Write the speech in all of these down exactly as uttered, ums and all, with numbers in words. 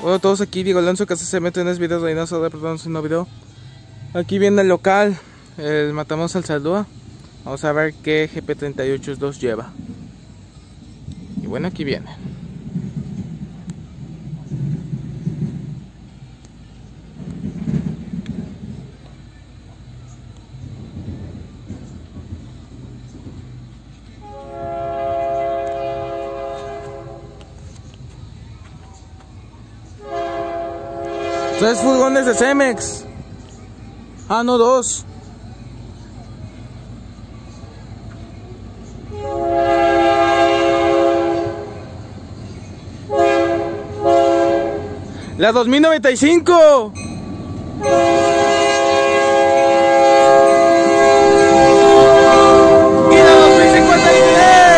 Bueno, todos aquí, Diego Alonso, que se mete en este video, Reynoso, reportando un nuevo video. Aquí viene el local, el Matamos al Saldúa. Vamos a ver qué G P treinta y ocho dos lleva. Y bueno, aquí viene. Tres furgones de Cemex. Ah, no, dos. La dos mil noventa y cinco. Y la dos mil cincuenta y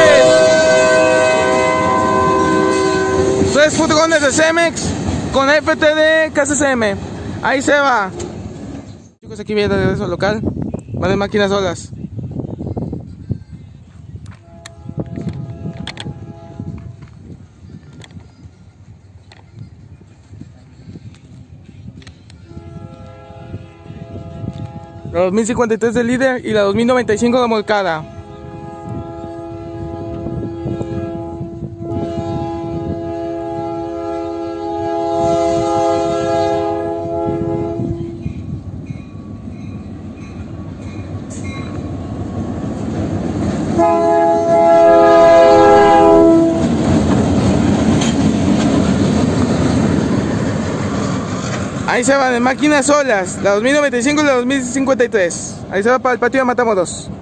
tres. Tres furgones de Cemex con F T D K C C M. Ahí se va. Chicos, aquí viene de regreso al local. Van de máquinas solas. La dos mil cincuenta y tres de líder y la dos mil noventa y cinco de Molcada. Ahí se van de máquinas solas, la dos mil noventa y cinco y la dos mil cincuenta y tres. Ahí se va para el patio de Matamoros.